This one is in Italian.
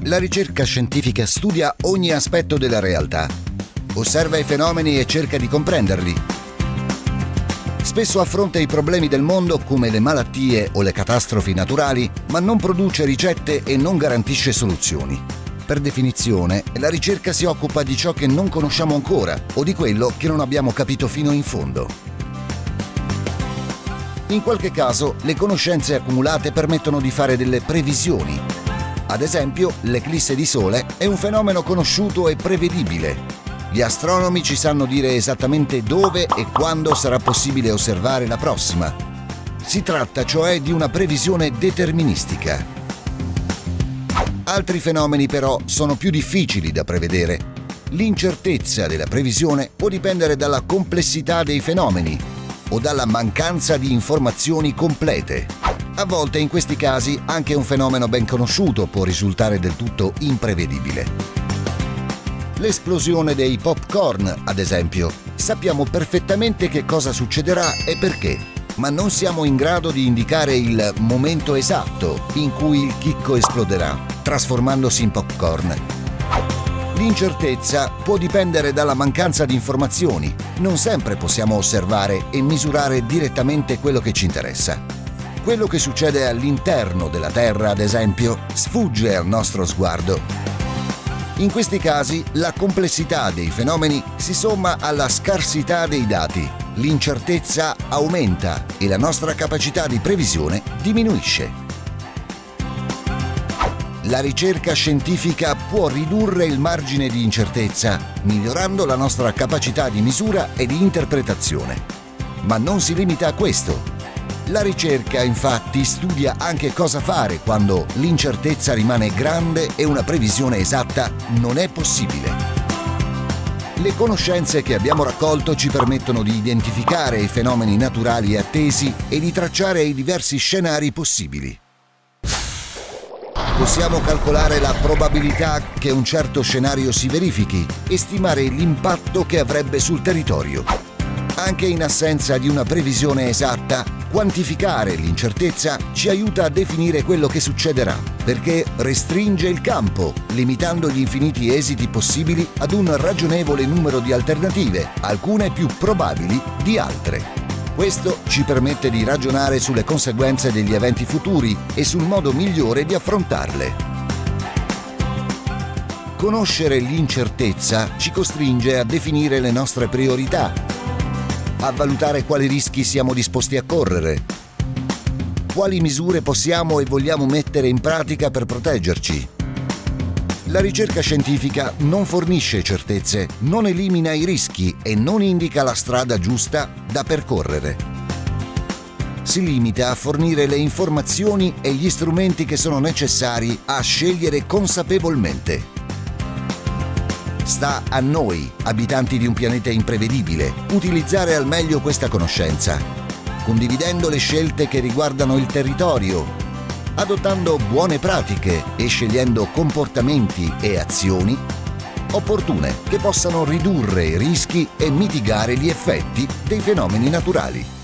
La ricerca scientifica studia ogni aspetto della realtà, osserva i fenomeni e cerca di comprenderli. Spesso affronta i problemi del mondo come le malattie o le catastrofi naturali, ma non produce ricette e non garantisce soluzioni. Per definizione, la ricerca si occupa di ciò che non conosciamo ancora o di quello che non abbiamo capito fino in fondo. In qualche caso, le conoscenze accumulate permettono di fare delle previsioni. Ad esempio, l'eclisse di sole è un fenomeno conosciuto e prevedibile. Gli astronomi ci sanno dire esattamente dove e quando sarà possibile osservare la prossima. Si tratta cioè di una previsione deterministica. Altri fenomeni però sono più difficili da prevedere. L'incertezza della previsione può dipendere dalla complessità dei fenomeni o dalla mancanza di informazioni complete. A volte in questi casi anche un fenomeno ben conosciuto può risultare del tutto imprevedibile. L'esplosione dei popcorn, ad esempio. Sappiamo perfettamente che cosa succederà e perché, ma non siamo in grado di indicare il momento esatto in cui il chicco esploderà, trasformandosi in popcorn. L'incertezza può dipendere dalla mancanza di informazioni. Non sempre possiamo osservare e misurare direttamente quello che ci interessa. Quello che succede all'interno della Terra, ad esempio, sfugge al nostro sguardo. In questi casi, la complessità dei fenomeni si somma alla scarsità dei dati. L'incertezza aumenta e la nostra capacità di previsione diminuisce. La ricerca scientifica può ridurre il margine di incertezza, migliorando la nostra capacità di misura e di interpretazione. Ma non si limita a questo. La ricerca, infatti, studia anche cosa fare quando l'incertezza rimane grande e una previsione esatta non è possibile. Le conoscenze che abbiamo raccolto ci permettono di identificare i fenomeni naturali attesi e di tracciare i diversi scenari possibili. Possiamo calcolare la probabilità che un certo scenario si verifichi e stimare l'impatto che avrebbe sul territorio. Anche in assenza di una previsione esatta, quantificare l'incertezza ci aiuta a definire quello che succederà, perché restringe il campo, limitando gli infiniti esiti possibili ad un ragionevole numero di alternative, alcune più probabili di altre. Questo ci permette di ragionare sulle conseguenze degli eventi futuri e sul modo migliore di affrontarle. Conoscere l'incertezza ci costringe a definire le nostre priorità, a valutare quali rischi siamo disposti a correre, quali misure possiamo e vogliamo mettere in pratica per proteggerci. La ricerca scientifica non fornisce certezze, non elimina i rischi e non indica la strada giusta da percorrere. Si limita a fornire le informazioni e gli strumenti che sono necessari a scegliere consapevolmente. Sta a noi, abitanti di un pianeta imprevedibile, utilizzare al meglio questa conoscenza, condividendo le scelte che riguardano il territorio, adottando buone pratiche e scegliendo comportamenti e azioni opportune che possano ridurre i rischi e mitigare gli effetti dei fenomeni naturali.